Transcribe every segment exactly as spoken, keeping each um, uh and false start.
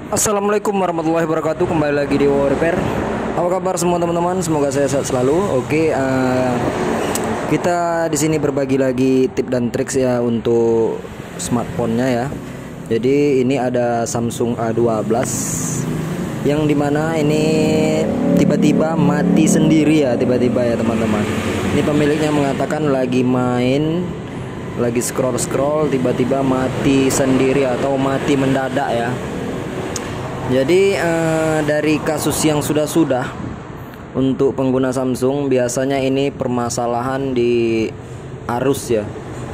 Assalamualaikum warahmatullahi wabarakatuh. Kembali lagi di Wow Repair. Apa kabar semua teman-teman? Semoga saya sehat selalu. Oke, uh, kita di sini berbagi lagi tip dan trik ya untuk smartphone-nya ya. Jadi ini ada Samsung A dua belas yang dimana ini tiba-tiba mati sendiri ya, tiba-tiba ya teman-teman. Ini pemiliknya mengatakan lagi main, lagi scroll-scroll, tiba-tiba mati sendiri atau mati mendadak ya. Jadi eh, dari kasus yang sudah-sudah untuk pengguna Samsung biasanya ini permasalahan di arus ya.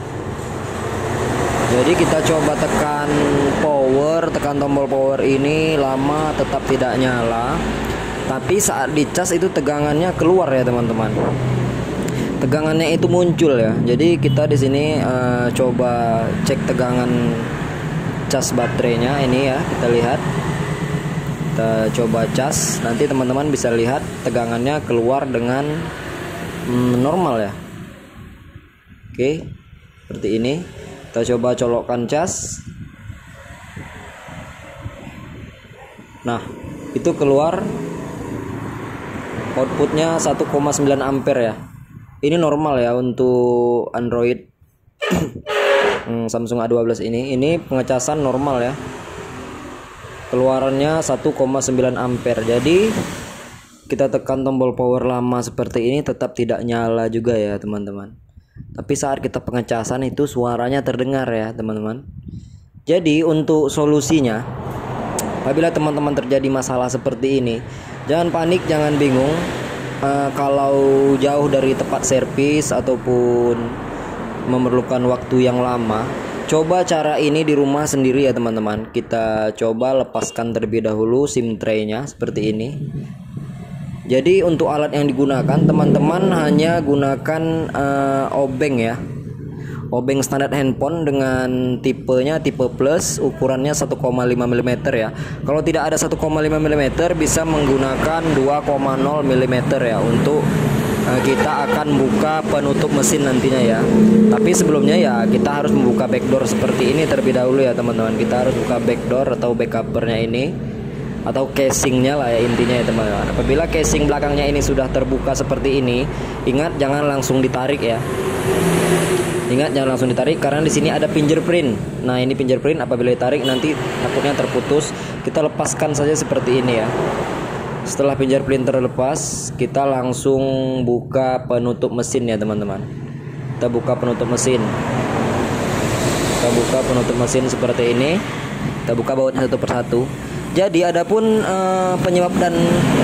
Jadi kita coba tekan power, tekan tombol power ini lama tetap tidak nyala. Tapi saat dicas itu tegangannya keluar ya teman-teman. Tegangannya itu muncul ya. Jadi kita di sini eh, coba cek tegangan cas baterainya ini ya, kita lihat. Kita coba cas, nanti teman-teman bisa lihat tegangannya keluar dengan mm, normal ya. Oke, seperti ini. Kita coba colokkan cas. Nah, itu keluar outputnya satu koma sembilan ampere ya. Ini normal ya untuk Android Samsung A dua belas ini. Ini pengecasan normal ya. Keluarannya satu koma sembilan ampere. Jadi kita tekan tombol power lama seperti ini tetap tidak nyala juga ya teman-teman. Tapi saat kita pengecasan itu suaranya terdengar ya teman-teman. Jadi untuk solusinya, apabila teman-teman terjadi masalah seperti ini, jangan panik, jangan bingung. uh, Kalau jauh dari tempat servis ataupun memerlukan waktu yang lama, coba cara ini di rumah sendiri ya teman-teman. Kita coba lepaskan terlebih dahulu SIM tray-nya seperti ini. Jadi untuk alat yang digunakan teman-teman hanya gunakan uh, obeng ya. Obeng standar handphone dengan tipenya tipe plus, ukurannya satu koma lima milimeter ya. Kalau tidak ada satu koma lima milimeter bisa menggunakan dua koma nol milimeter ya untuk kita akan buka penutup mesin nantinya ya. Tapi sebelumnya ya kita harus membuka backdoor seperti ini terlebih dahulu ya teman-teman. Kita harus buka backdoor atau backcovernya ini, atau casingnya lah ya intinya ya teman-teman. Apabila casing belakangnya ini sudah terbuka seperti ini, ingat jangan langsung ditarik ya. Ingat jangan langsung ditarik karena di sini ada fingerprint. Nah ini fingerprint, apabila ditarik nanti takutnya terputus. Kita lepaskan saja seperti ini ya. Setelah fingerprint terlepas, kita langsung buka penutup mesin ya teman-teman. Kita buka penutup mesin. Kita buka penutup mesin seperti ini. Kita buka bautnya satu persatu. Jadi adapun eh, penyebab dan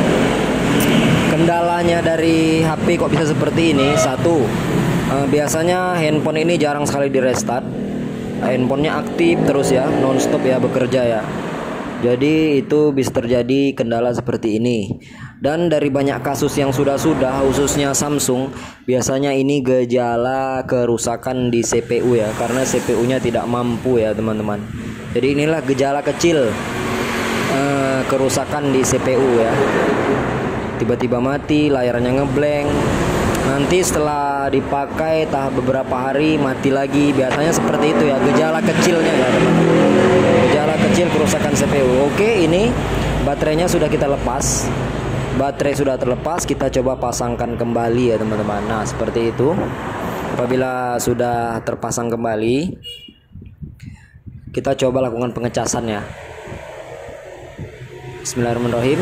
kendalanya dari H P kok bisa seperti ini. Satu, eh, biasanya handphone ini jarang sekali di restart. Handphonenya aktif terus ya, non-stop ya bekerja ya. Jadi itu bisa terjadi kendala seperti ini. Dan dari banyak kasus yang sudah-sudah, khususnya Samsung, biasanya ini gejala kerusakan di C P U ya, karena C P U-nya tidak mampu ya teman-teman. Jadi inilah gejala kecil eh, kerusakan di C P U ya. Tiba-tiba mati, layarnya ngeblank. Nanti setelah dipakai tahap beberapa hari mati lagi. Biasanya seperti itu ya, gejala kecilnya ya teman-teman. Gejala kecil kerusakan C P U. Oke, ini baterainya sudah kita lepas. Baterai sudah terlepas, kita coba pasangkan kembali ya teman-teman. Nah seperti itu. Apabila sudah terpasang kembali, kita coba lakukan pengecasan ya. Bismillahirrahmanirrahim.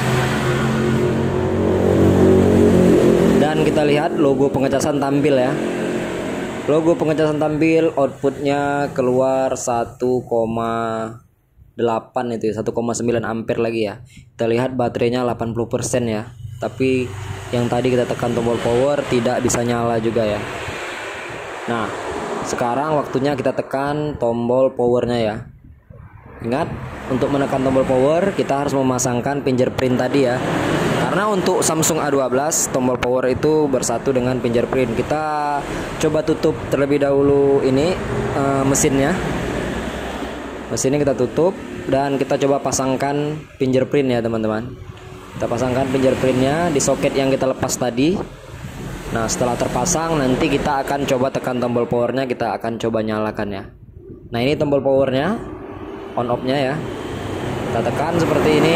Dan kita lihat logo pengecasan tampil ya. Logo pengecasan tampil, outputnya keluar satu koma delapan itu ya, satu koma sembilan ampere lagi ya. Kita lihat baterainya delapan puluh persen ya. Tapi yang tadi kita tekan tombol power tidak bisa nyala juga ya. Nah, sekarang waktunya kita tekan tombol powernya ya. Ingat, untuk menekan tombol power kita harus memasangkan fingerprint tadi ya. Karena untuk Samsung A dua belas tombol power itu bersatu dengan fingerprint. Kita coba tutup terlebih dahulu ini uh, mesinnya. Mesinnya kita tutup dan kita coba pasangkan fingerprint ya teman-teman. Kita pasangkan fingerprintnya di soket yang kita lepas tadi. Nah setelah terpasang nanti kita akan coba tekan tombol powernya, kita akan coba nyalakan ya. Nah ini tombol powernya, on off nya ya. Kita tekan seperti ini.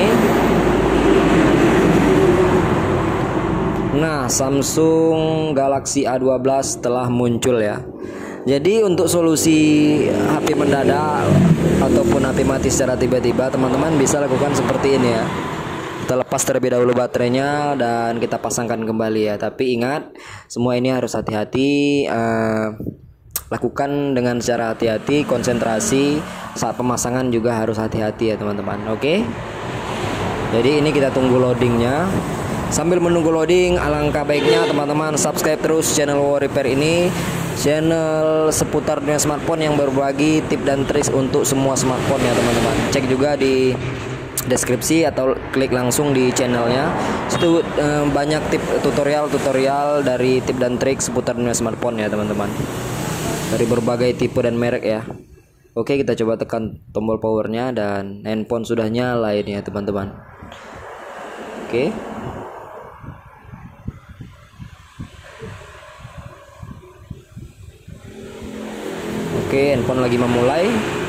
Nah, Samsung Galaxy A dua belas telah muncul ya. Jadi untuk solusi H P mendadak ataupun H P mati secara tiba-tiba, teman-teman bisa lakukan seperti ini ya. Kita lepas terlebih dahulu baterainya dan kita pasangkan kembali ya. Tapi ingat, semua ini harus hati-hati, uh, lakukan dengan secara hati-hati, konsentrasi saat pemasangan juga harus hati-hati ya teman-teman. Oke. Jadi ini kita tunggu loadingnya. Sambil menunggu loading, alangkah baiknya teman-teman subscribe terus channel Wow Repair ini, channel seputar dunia smartphone yang berbagi tips dan trik untuk semua smartphone ya teman-teman. Cek juga di deskripsi atau klik langsung di channelnya. Situ eh, banyak tips tutorial-tutorial dari tips dan trik seputar dunia smartphone ya teman-teman. Dari berbagai tipe dan merek ya. Oke, kita coba tekan tombol powernya dan handphone sudah nyala ini ya teman-teman. Oke. Oke, handphone lagi memulai.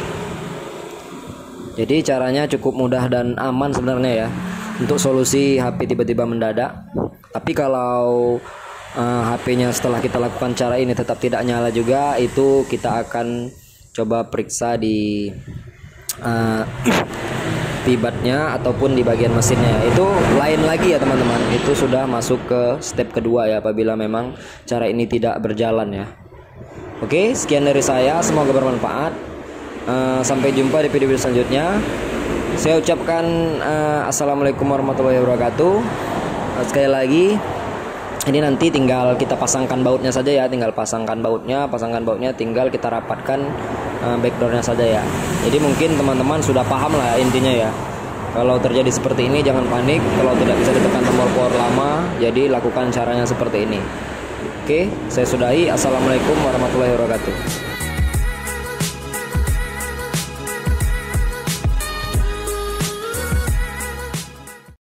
Jadi caranya cukup mudah dan aman sebenarnya ya untuk solusi H P tiba-tiba mendadak. Tapi kalau uh, H P-nya setelah kita lakukan cara ini tetap tidak nyala juga, itu kita akan coba periksa di uh, tibatnya ataupun di bagian mesinnya. Itu lain lagi ya teman-teman. Itu sudah masuk ke step kedua ya apabila memang cara ini tidak berjalan ya. Oke, sekian dari saya, semoga bermanfaat. Uh, sampai jumpa di video-video selanjutnya. Saya ucapkan uh, assalamualaikum warahmatullahi wabarakatuh. Uh, sekali lagi, ini nanti tinggal kita pasangkan bautnya saja ya, tinggal pasangkan bautnya, pasangkan bautnya, tinggal kita rapatkan uh, backdoornya saja ya. Jadi mungkin teman-teman sudah paham lah intinya ya. Kalau terjadi seperti ini jangan panik. Kalau tidak bisa ditekan tombol power lama, jadi lakukan caranya seperti ini. Oke, saya sudahi. Assalamualaikum warahmatullahi wabarakatuh.